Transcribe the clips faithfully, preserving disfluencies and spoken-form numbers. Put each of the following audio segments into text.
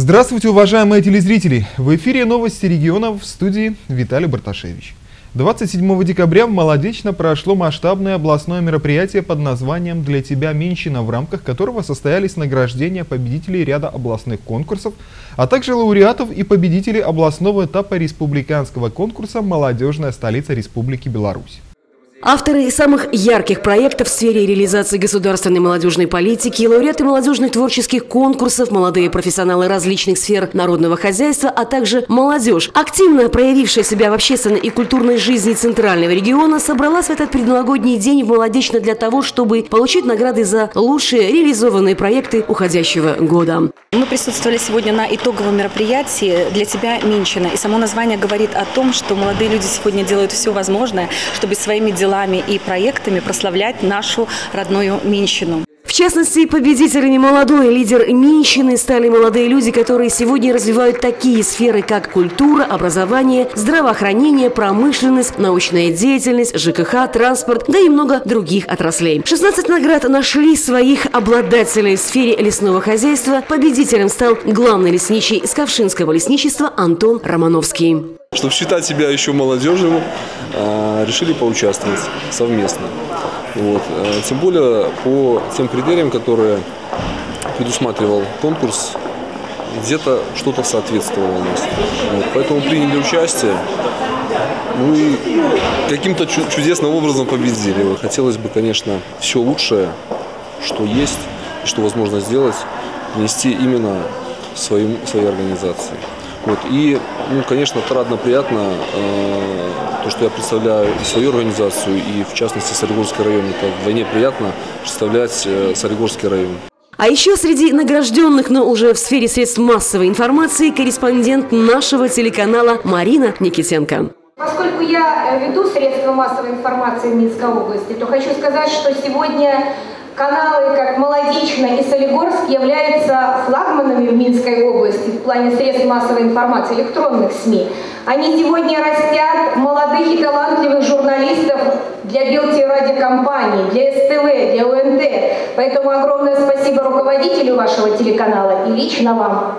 Здравствуйте, уважаемые телезрители! В эфире новости региона, в студии Виталий Барташевич. двадцать седьмого декабря в Молодечно прошло масштабное областное мероприятие под названием «Для тебя Минщина», в рамках которого состоялись награждения победителей ряда областных конкурсов, а также лауреатов и победителей областного этапа республиканского конкурса «Молодежная столица Республики Беларусь». Авторы самых ярких проектов в сфере реализации государственной молодежной политики, лауреаты молодежных творческих конкурсов, молодые профессионалы различных сфер народного хозяйства, а также молодежь, активно проявившая себя в общественной и культурной жизни Центрального региона, собралась в этот предновогодний день в Молодечно для того, чтобы получить награды за лучшие реализованные проекты уходящего года. Мы присутствовали сегодня на итоговом мероприятии «Для тебя Минщина». И само название говорит о том, что молодые люди сегодня делают все возможное, чтобы своими делами и проектами прославлять нашу родную Минщину. В частности, победителями молодой лидер Минщины стали молодые люди, которые сегодня развивают такие сферы, как культура, образование, здравоохранение, промышленность, научная деятельность, ЖКХ, транспорт, да и много других отраслей. шестнадцать наград нашли своих обладателей в сфере лесного хозяйства. Победителем стал главный лесничий Скавшинского лесничества Антон Романовский. Чтобы считать себя еще молодежью, решили поучаствовать совместно. Вот. Тем более по тем критериям, которые предусматривал конкурс, где-то что-то соответствовало у нас. Вот. Поэтому приняли участие, ну и каким-то чудесным образом победили. Хотелось бы, конечно, все лучшее, что есть и что возможно сделать, внести именно своим, своей организации. Вот. И, ну, конечно, отрадно, приятно э, то, что я представляю и свою организацию, и, в частности, Солигорский район. Это вдвойне приятно представлять э, Солигорский район. А еще среди награжденных, но уже в сфере средств массовой информации, корреспондент нашего телеканала Марина Никитенко. Поскольку я веду средства массовой информации в Минской области, то хочу сказать, что сегодня каналы, как Молодечно и Солигорск, являются флагманами в Минской области в плане средств массовой информации, электронных СМИ. Они сегодня растят молодых и талантливых журналистов для Белтелерадиокомпании, для СТВ, для ОНТ. Поэтому огромное спасибо руководителю вашего телеканала и лично вам.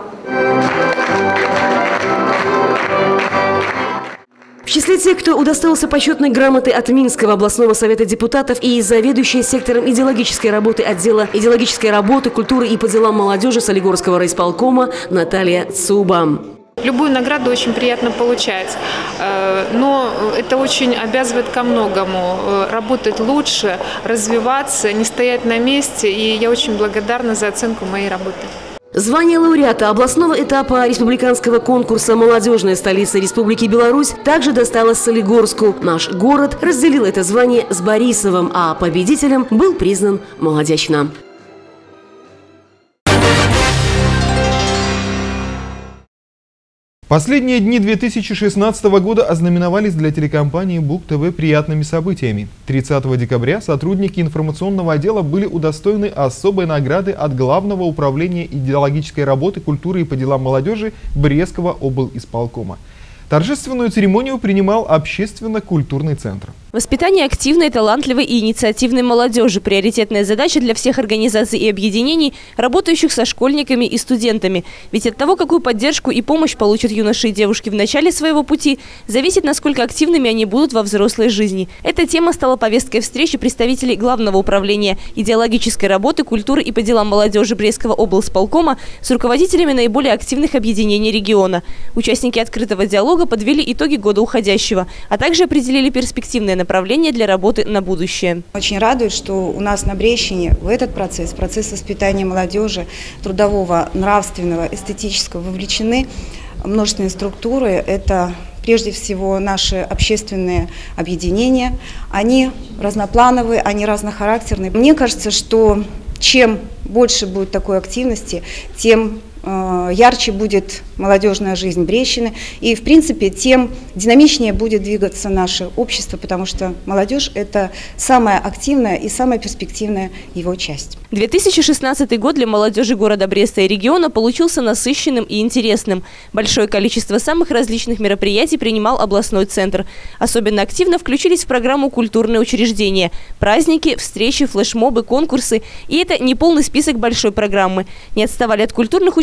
В числе тех, кто удостоился почетной грамоты от Минского областного совета депутатов и заведующая сектором идеологической работы отдела идеологической работы, культуры и по делам молодежи Солигорского райисполкома Наталья Цуба. Любую награду очень приятно получать, но это очень обязывает ко многому. Работать лучше, развиваться, не стоять на месте, и я очень благодарна за оценку моей работы. Звание лауреата областного этапа республиканского конкурса «Молодежная столица Республики Беларусь» также досталось Солигорску. Наш город разделил это звание с Борисовым, а победителем был признан Молодечно. Последние дни две тысячи шестнадцатого года ознаменовались для телекомпании БУК-ТВ приятными событиями. тридцатого декабря сотрудники информационного отдела были удостоены особой награды от Главного управления идеологической работы, культуры и по делам молодежи Брестского облисполкома. Торжественную церемонию принимал общественно-культурный центр. Воспитание активной, талантливой и инициативной молодежи – приоритетная задача для всех организаций и объединений, работающих со школьниками и студентами. Ведь от того, какую поддержку и помощь получат юноши и девушки в начале своего пути, зависит, насколько активными они будут во взрослой жизни. Эта тема стала повесткой встречи представителей Главного управления идеологической работы, культуры и по делам молодежи Брестского облисполкома с руководителями наиболее активных объединений региона. Участники открытого диалога подвели итоги года уходящего, а также определили перспективные направления для работы на будущее. Очень радует, что у нас на Брестщине в этот процесс, процесс воспитания молодежи, трудового, нравственного, эстетического вовлечены множественные структуры. Это прежде всего наши общественные объединения. Они разноплановые, они разнохарактерные. Мне кажется, что чем больше будет такой активности, тем ярче будет молодежная жизнь Брестщины, и, в принципе, тем динамичнее будет двигаться наше общество, потому что молодежь – это самая активная и самая перспективная его часть. две тысячи шестнадцатый год для молодежи города Бреста и региона получился насыщенным и интересным. Большое количество самых различных мероприятий принимал областной центр. Особенно активно включились в программу культурные учреждения, праздники, встречи, флешмобы, конкурсы. И это не полный список большой программы. Не отставали от культурных учреждений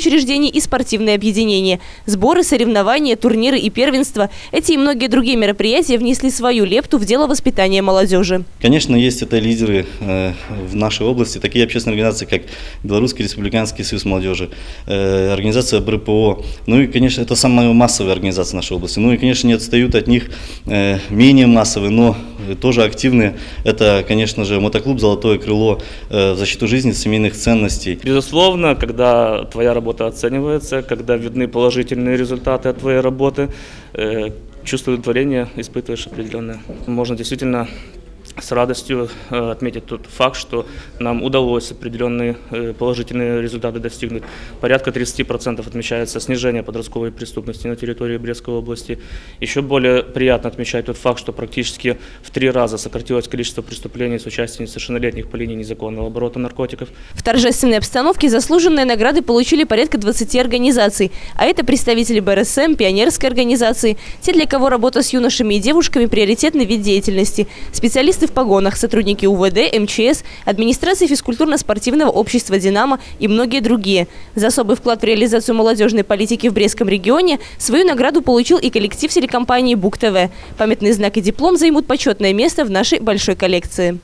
учреждений и спортивные объединения. Сборы, соревнования, турниры и первенства – эти и многие другие мероприятия внесли свою лепту в дело воспитания молодежи. Конечно, есть это лидеры э, в нашей области, такие общественные организации, как Белорусский республиканский союз молодежи, э, организация Б Р П О. Ну и, конечно, это самая массовая организация нашей области. Ну и, конечно, не отстают от них э, менее массовые, но тоже активные. Это, конечно же, мотоклуб «Золотое крыло» э, в защиту жизни, семейных ценностей. Безусловно, когда твоя работа оценивается, когда видны положительные результаты от твоей работы, э, чувство удовлетворения испытываешь определенное. Можно действительно с радостью отметить тот факт, что нам удалось определенные положительные результаты достигнуть. Порядка тридцати процентов отмечается снижение подростковой преступности на территории Брестской области. Еще более приятно отмечать тот факт, что практически в три раза сократилось количество преступлений с участием несовершеннолетних по линии незаконного оборота наркотиков. В торжественной обстановке заслуженные награды получили порядка двадцати организаций, а это представители Б Р С М, пионерской организации, те, для кого работа с юношами и девушками – приоритетный вид деятельности, специалисты в погонах, сотрудники У В Д, М Ч С, администрации физкультурно-спортивного общества «Динамо» и многие другие. За особый вклад в реализацию молодежной политики в Брестском регионе свою награду получил и коллектив телекомпании Бук Т В. Памятный знак и диплом займут почетное место в нашей большой коллекции.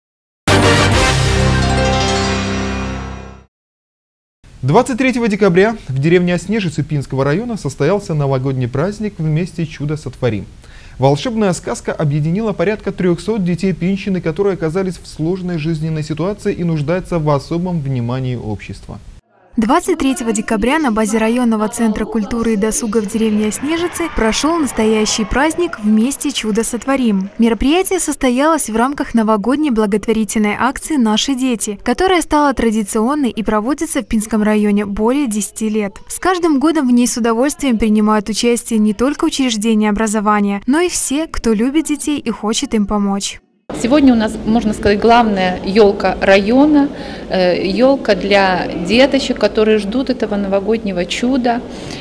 двадцать третьего декабря в деревне Оснежицы Пинского района состоялся новогодний праздник «Вместе чудо сотворим». Волшебная сказка объединила порядка трёхсот детей Пинщины, которые оказались в сложной жизненной ситуации и нуждаются в особом внимании общества. двадцать третьего декабря на базе районного центра культуры и досуга в деревне Оснежицы прошел настоящий праздник «Вместе чудо сотворим». Мероприятие состоялось в рамках новогодней благотворительной акции «Наши дети», которая стала традиционной и проводится в Пинском районе более десяти лет. С каждым годом в ней с удовольствием принимают участие не только учреждения образования, но и все, кто любит детей и хочет им помочь. Сегодня у нас, можно сказать, главная елка района, елка для деточек, которые ждут этого новогоднего чуда.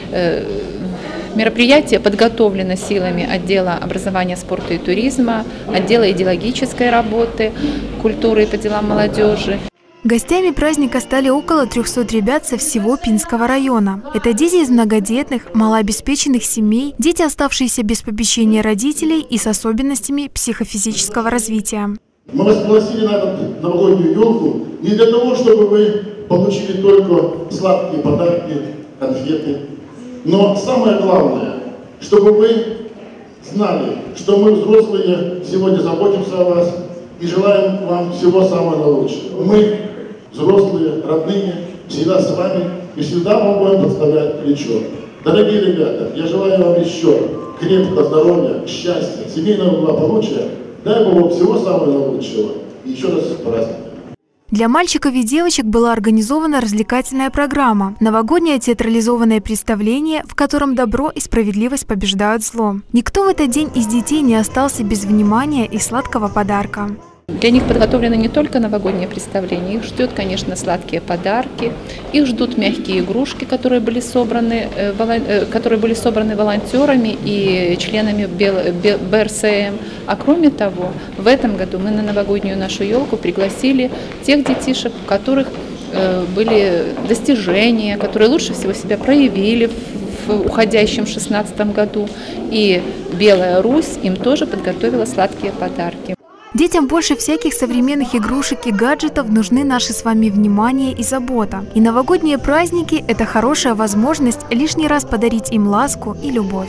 Мероприятие подготовлено силами отдела образования, спорта и туризма, отдела идеологической работы, культуры и по делам молодежи. Гостями праздника стали около трёхсот ребят со всего Пинского района. Это дети из многодетных, малообеспеченных семей, дети, оставшиеся без попечения родителей и с особенностями психофизического развития. Мы вас пригласили на эту новогоднюю елку не для того, чтобы вы получили только сладкие подарки, конфеты, но самое главное, чтобы вы знали, что мы, взрослые, сегодня заботимся о вас и желаем вам всего самого лучшего. Мы, взрослые, родные, всегда с вами и всегда вам будем подставлять плечо. Дорогие ребята, я желаю вам еще крепкого здоровья, счастья, семейного благополучия. Дай Богу всего самого лучшего. И еще раз с праздником. Для мальчиков и девочек была организована развлекательная программа – новогоднее театрализованное представление, в котором добро и справедливость побеждают зло. Никто в этот день из детей не остался без внимания и сладкого подарка. Для них подготовлено не только новогоднее представление, их ждет, конечно, сладкие подарки, их ждут мягкие игрушки, которые были собраны, которые были собраны волонтерами и членами Б Р С М. А кроме того, в этом году мы на новогоднюю нашу елку пригласили тех детишек, у которых были достижения, которые лучше всего себя проявили в уходящем шестнадцатом году. И Белая Русь им тоже подготовила сладкие подарки. Детям больше всяких современных игрушек и гаджетов нужны наши с вами внимание и забота. И новогодние праздники – это хорошая возможность лишний раз подарить им ласку и любовь.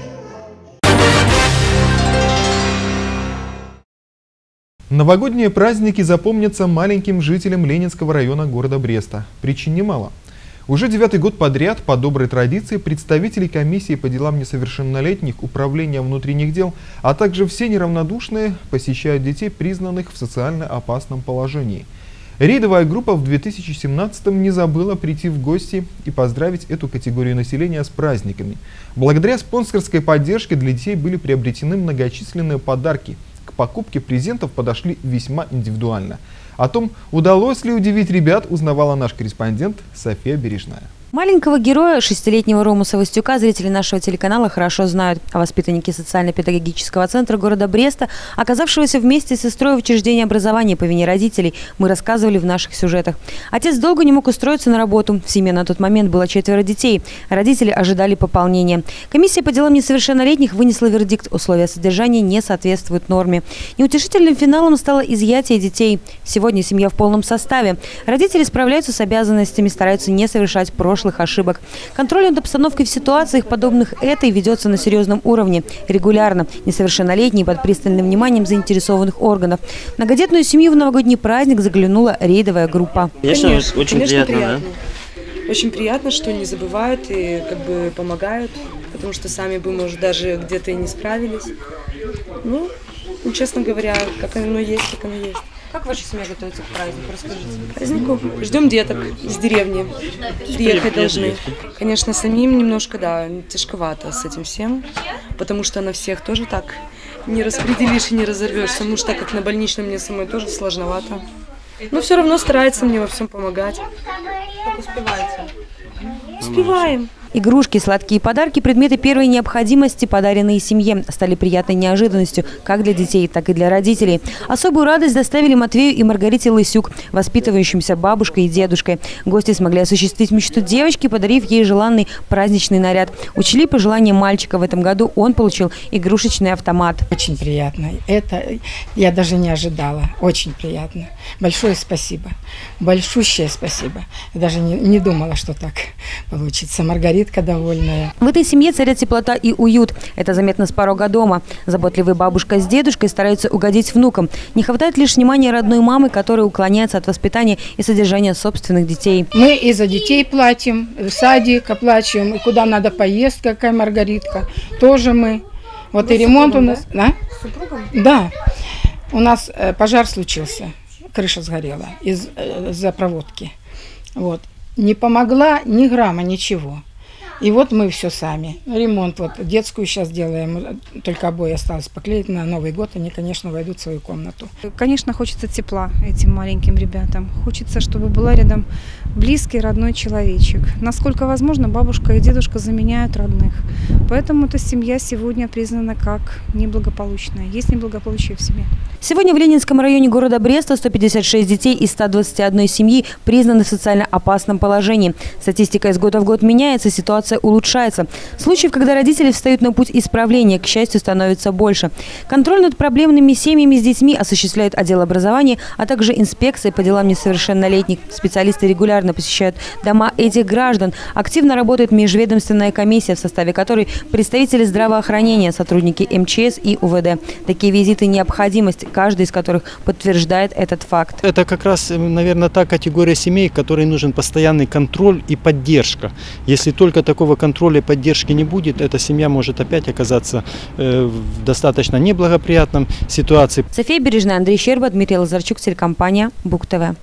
Новогодние праздники запомнятся маленьким жителям Ленинского района города Бреста. Причин немало. Уже девятый год подряд, по доброй традиции, представители комиссии по делам несовершеннолетних, управления внутренних дел, а также все неравнодушные посещают детей, признанных в социально опасном положении. Рейдовая группа в две тысячи семнадцатом не забыла прийти в гости и поздравить эту категорию населения с праздниками. Благодаря спонсорской поддержке для детей были приобретены многочисленные подарки. К покупке презентов подошли весьма индивидуально. О том, удалось ли удивить ребят, узнавала наш корреспондент София Бережная. Маленького героя, шестилетнего Рому Савостюка, зрители нашего телеканала хорошо знают. А воспитанники социально-педагогического центра города Бреста, оказавшегося вместе с сестрой в учреждении образования по вине родителей, мы рассказывали в наших сюжетах. Отец долго не мог устроиться на работу. В семье на тот момент было четверо детей. Родители ожидали пополнения. Комиссия по делам несовершеннолетних вынесла вердикт: условия содержания не соответствуют норме. Неутешительным финалом стало изъятие детей. Сегодня семья в полном составе. Родители справляются с обязанностями, стараются не совершать прошлых ошибок. Контроль над обстановкой в ситуациях, подобных этой, ведется на серьезном уровне. Регулярно. Несовершеннолетние под пристальным вниманием заинтересованных органов. В многодетную семью в новогодний праздник заглянула рейдовая группа. Конечно, Конечно очень конечно, приятно, приятно. Да? Очень приятно, что не забывают и как бы помогают, потому что сами бы, может, даже где-то и не справились. Ну, ну, честно говоря, как оно есть, так оно есть. Как ваша семья готовится к празднику? Расскажите. Празднику ждем деток из деревни. Приехать должны. Конечно, самим немножко, да, тяжковато с этим всем, потому что на всех тоже так не распределишь и не разорвешь, потому что так как на больничном мне самой тоже сложновато. Но все равно старается мне во всем помогать. Как успеваете? Успеваем. Игрушки, сладкие подарки, предметы первой необходимости, подаренные семье, стали приятной неожиданностью как для детей, так и для родителей. Особую радость доставили Матвею и Маргарите Лысюк, воспитывающимся бабушкой и дедушкой. Гости смогли осуществить мечту девочки, подарив ей желанный праздничный наряд. Учли пожелания мальчика. В этом году он получил игрушечный автомат. Очень приятно. Это я даже не ожидала. Очень приятно. Большое спасибо. Большущее спасибо. Я даже не, не думала, что так получится. Маргарита довольная. В этой семье царят теплота и уют. Это заметно с порога дома. Заботливые бабушка с дедушкой стараются угодить внукам. Не хватает лишь внимания родной мамы, которая уклоняется от воспитания и содержания собственных детей. Мы и за детей платим, в садик оплачиваем, и куда надо поездка, какая Маргаритка. Тоже мы. Вот. Вы и ремонт у нас. Да? С супругом? Да. У нас э, пожар случился. Крыша сгорела из-за э, проводки. Вот. Не помогла ни грамма, ничего. И вот мы все сами. Ремонт, вот детскую сейчас делаем, только обои осталось поклеить на Новый год, они, конечно, войдут в свою комнату. Конечно, хочется тепла этим маленьким ребятам. Хочется, чтобы была рядом близкий, родной человечек. Насколько возможно, бабушка и дедушка заменяют родных. Поэтому эта семья сегодня признана как неблагополучная. Есть неблагополучие в семье. Сегодня в Ленинском районе города Бреста сто пятьдесят шесть детей из ста двадцати одной семьи признаны в социально опасном положении. Статистика из года в год меняется, ситуация улучшается. Случаев, когда родители встают на путь исправления, к счастью, становится больше. Контроль над проблемными семьями с детьми осуществляет отдел образования, а также инспекция по делам несовершеннолетних. Специалисты регулярно посещают дома этих граждан. Активно работает межведомственная комиссия, в составе которой представители здравоохранения, сотрудники эм че эс и у вэ дэ. Такие визиты – необходимость, каждый из которых подтверждает этот факт. Это как раз, наверное, та категория семей, которой нужен постоянный контроль и поддержка. Если только такого контроля и поддержки не будет, эта семья может опять оказаться э, в достаточно неблагоприятном ситуации. София Бережная, Андрей Щерба, Дмитрий Лазарчук, телекомпания БУК-ТВ.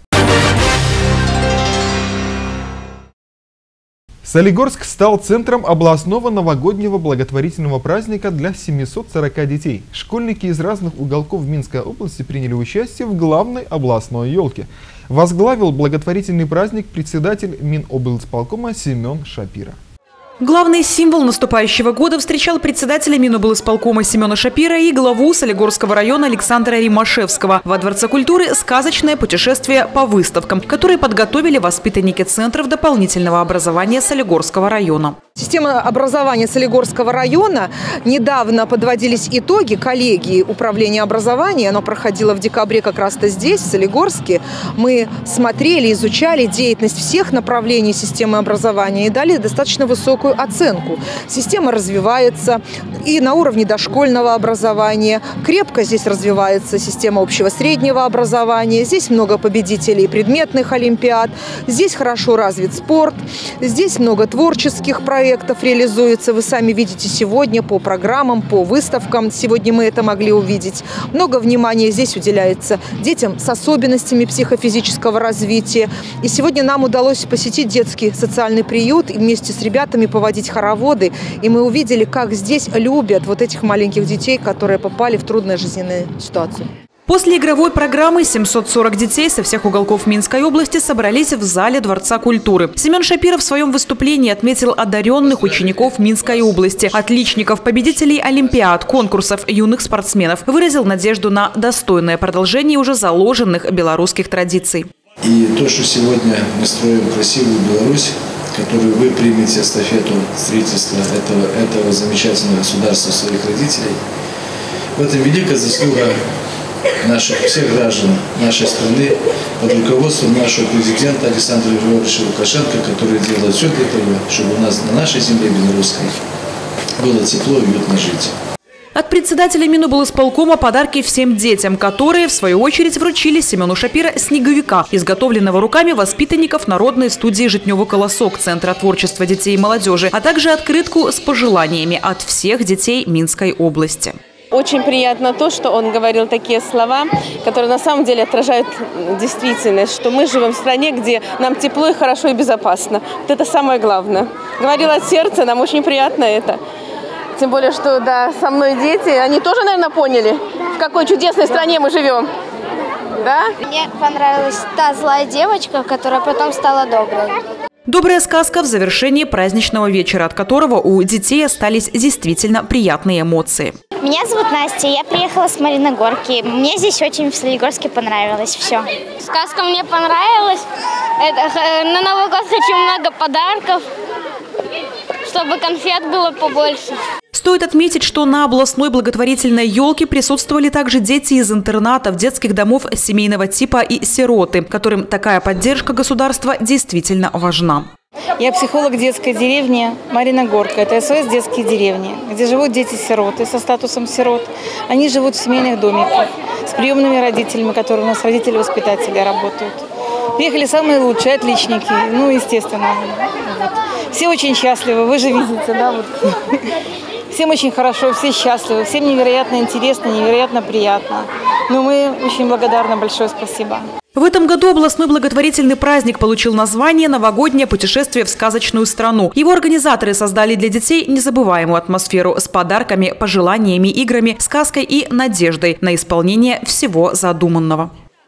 Солигорск стал центром областного новогоднего благотворительного праздника для семисот сорока детей. Школьники из разных уголков Минской области приняли участие в главной областной елке. Возглавил благотворительный праздник председатель Миноблсполкома Семен Шапира. Главный символ наступающего года встречал председателя Миноблсполкома Семена Шапира и главу Солигорского района Александра Римашевского. Во Дворце культуры сказочное путешествие по выставкам, которые подготовили воспитанники центров дополнительного образования Солигорского района. Система образования Солигорского района. Недавно подводились итоги коллегии управления образования. Оно проходило в декабре как раз-то здесь, в Солигорске. Мы смотрели, изучали деятельность всех направлений системы образования и дали достаточно высокую оценку. Система развивается и на уровне дошкольного образования. Крепко здесь развивается система общего среднего образования. Здесь много победителей предметных олимпиад. Здесь хорошо развит спорт. Здесь много творческих проектов реализуется. Вы сами видите сегодня по программам, по выставкам. Сегодня мы это могли увидеть. Много внимания здесь уделяется детям с особенностями психофизического развития. И сегодня нам удалось посетить детский социальный приют и вместе с ребятами поводить хороводы. И мы увидели, как здесь любят вот этих маленьких детей, которые попали в трудную жизненную ситуацию. После игровой программы семьсот сорок детей со всех уголков Минской области собрались в зале Дворца культуры. Семен Шапиров в своем выступлении отметил одаренных учеников Минской области, отличников, победителей олимпиад, конкурсов, юных спортсменов. Выразил надежду на достойное продолжение уже заложенных белорусских традиций. И то, что сегодня мы строим красивую Беларусь, которую вы примете эстафету строительства этого, этого замечательного государства своих родителей, в этом великая заслуга наших всех граждан нашей страны под руководством нашего президента Александра Григорьевича Лукашенко, который делает все для того, чтобы у нас на нашей земле белорусской было тепло и уютно жить. От председателя Миноблсполкома подарки всем детям, которые, в свою очередь, вручили Семену Шапира снеговика, изготовленного руками воспитанников народной студии «Житнёвый колосок» Центра творчества детей и молодежи, а также открытку с пожеланиями от всех детей Минской области. Очень приятно то, что он говорил такие слова, которые на самом деле отражают действительность, что мы живем в стране, где нам тепло и хорошо и безопасно. Вот это самое главное. Говорил от сердца, нам очень приятно это. Тем более, что да, со мной дети, они тоже, наверное, поняли, в какой чудесной стране мы живем. Да? Мне понравилась та злая девочка, которая потом стала доброй. Добрая сказка в завершении праздничного вечера, от которого у детей остались действительно приятные эмоции. Меня зовут Настя, я приехала с Мариногорки. Мне здесь очень в Солигорске понравилось все. Сказка мне понравилась. Это, на Новый год хочу много подарков, чтобы конфет было побольше. Стоит отметить, что на областной благотворительной елке присутствовали также дети из интернатов, детских домов семейного типа и сироты, которым такая поддержка государства действительно важна. Я психолог детской деревни Мариногорка. Это СОС детские деревни, где живут дети-сироты со статусом сирот. Они живут в семейных домиках с приемными родителями, которые у нас родители-воспитатели работают. Приехали самые лучшие, отличники, ну, естественно. Вот. Все очень счастливы, вы же видите, да, вот. Всем очень хорошо, все счастливы, всем невероятно интересно, невероятно приятно. Но мы очень благодарны, большое спасибо. В этом году областной благотворительный праздник получил название «Новогоднее путешествие в сказочную страну». Его организаторы создали для детей незабываемую атмосферу с подарками, пожеланиями, играми, сказкой и надеждой на исполнение всего задуманного.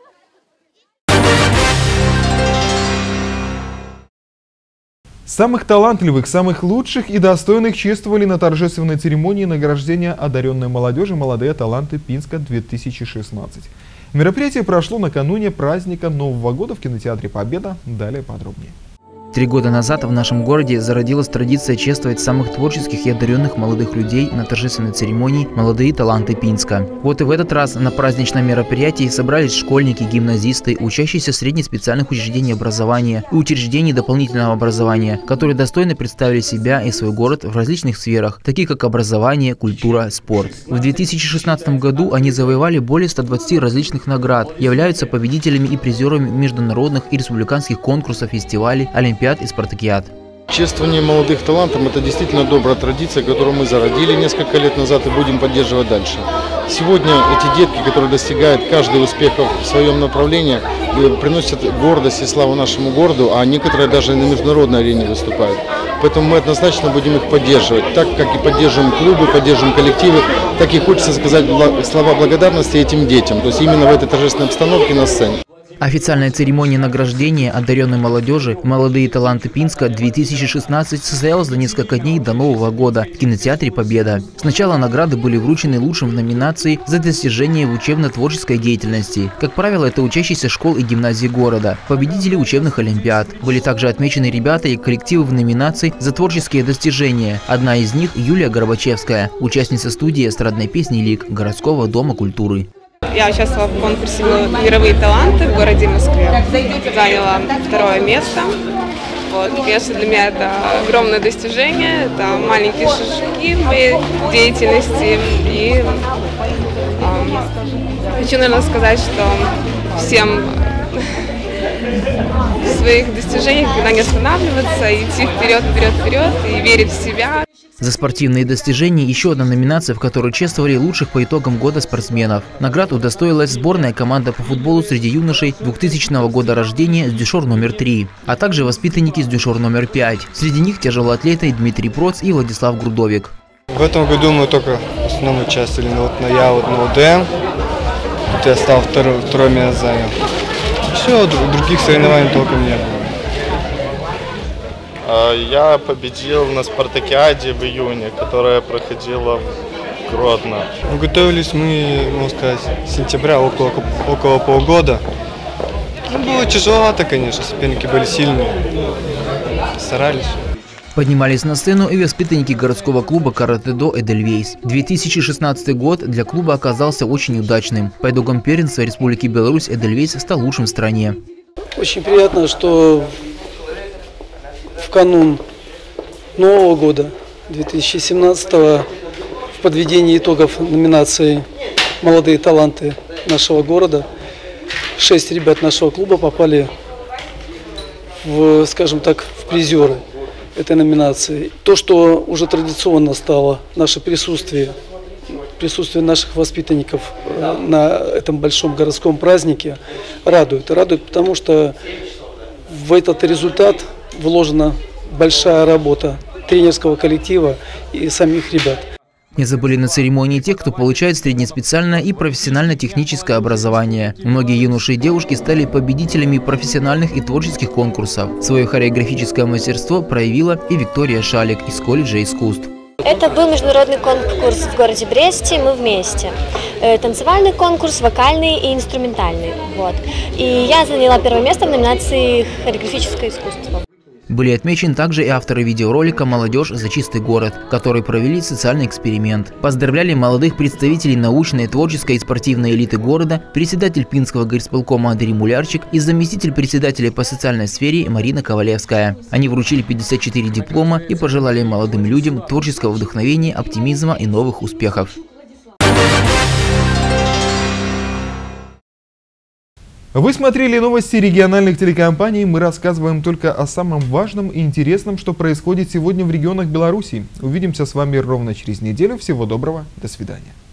Самых талантливых, самых лучших и достойных чествовали на торжественной церемонии награждения одаренной молодежи «Молодые таланты Пинска-две тысячи шестнадцать». Мероприятие прошло накануне праздника Нового года в кинотеатре «Победа». Далее подробнее. Три года назад в нашем городе зародилась традиция чествовать самых творческих и одаренных молодых людей на торжественной церемонии «Молодые таланты Пинска». Вот и в этот раз на праздничном мероприятии собрались школьники, гимназисты, учащиеся средних специальных учреждений образования и учреждений дополнительного образования, которые достойно представили себя и свой город в различных сферах, таких как образование, культура, спорт. В две тысячи шестнадцатом году они завоевали более ста двадцати различных наград, являются победителями и призерами международных и республиканских конкурсов, фестивалей, олимпиад и спартакиад. Чествование молодых талантов – это действительно добрая традиция, которую мы зародили несколько лет назад и будем поддерживать дальше. Сегодня эти детки, которые достигают каждый успеха в своем направлении, приносят гордость и славу нашему городу, а некоторые даже на международной арене выступают. Поэтому мы однозначно будем их поддерживать. Так как и поддерживаем клубы, поддерживаем коллективы, так и хочется сказать слова благодарности этим детям, то есть именно в этой торжественной обстановке на сцене. Официальная церемония награждения одаренной молодежи «Молодые таланты Пинска-две тысячи шестнадцать» состоялась за несколько дней до Нового года в кинотеатре «Победа». Сначала награды были вручены лучшим в номинации за достижения в учебно-творческой деятельности. Как правило, это учащиеся школ и гимназий города, победители учебных олимпиад. Были также отмечены ребята и коллективы в номинации за творческие достижения. Одна из них – Юлия Горбачевская, участница студии эстрадной песни «Лик» городского дома культуры. Я участвовала в конкурсе «Мировые таланты» в городе Москве. Заняла второе место. Вот. Конечно, для меня это огромное достижение. Это маленькие шажки в моей деятельности. И э, хочу, наверное, сказать, что всем в своих достижениях никогда не останавливаться, идти вперед, вперед, вперед и верить в себя. За спортивные достижения еще одна номинация, в которой чествовали лучших по итогам года спортсменов. Наград удостоилась сборная команда по футболу среди юношей двухтысячного года рождения с дюшор номер три, а также воспитанники с дюшор номер пять. Среди них тяжелоатлеты Дмитрий Проц и Владислав Грудовик. В этом году мы только в основном участвовали на, на я вот на ОДМ. Тут я стал второе, второе место занял. Все, других соревнований толком не было. Я победил на спартакиаде в июне, которая проходила в Гродно. Ну, готовились мы, можно сказать, с сентября, около, около полгода. Ну, было тяжеловато, конечно, соперники были сильные, старались. Поднимались на сцену и воспитанники городского клуба каратэ-до «Эдельвейс». две тысячи шестнадцатый год для клуба оказался очень удачным. По итогам первенства Республики Беларусь «Эдельвейс» стал лучшим в стране. Очень приятно, что в канун Нового года две тысячи семнадцатого в подведении итогов номинации «Молодые таланты нашего города» шесть ребят нашего клуба попали в, скажем так, в призеры этой номинации. То, что уже традиционно стало наше присутствие, присутствие наших воспитанников на этом большом городском празднике, радует. Радует, потому что в этот результат вложена большая работа тренерского коллектива и самих ребят. Не забыли на церемонии тех, кто получает среднеспециальное и профессионально-техническое образование. Многие юноши и девушки стали победителями профессиональных и творческих конкурсов. Свое хореографическое мастерство проявила и Виктория Шалик из колледжа искусств. Это был международный конкурс в городе Бресте «Мы вместе». Танцевальный конкурс, вокальный и инструментальный. Вот. И я заняла первое место в номинации «Хореографическое искусство». Были отмечены также и авторы видеоролика «Молодежь за чистый город», которые провели социальный эксперимент. Поздравляли молодых представителей научной, творческой и спортивной элиты города, председатель Пинского горисполкома Андрей Мулярчик и заместитель председателя по социальной сфере Марина Ковалевская. Они вручили пятьдесят четыре диплома и пожелали молодым людям творческого вдохновения, оптимизма и новых успехов. Вы смотрели новости региональных телекомпаний. Мы рассказываем только о самом важном и интересном, что происходит сегодня в регионах Беларуси. Увидимся с вами ровно через неделю. Всего доброго. До свидания.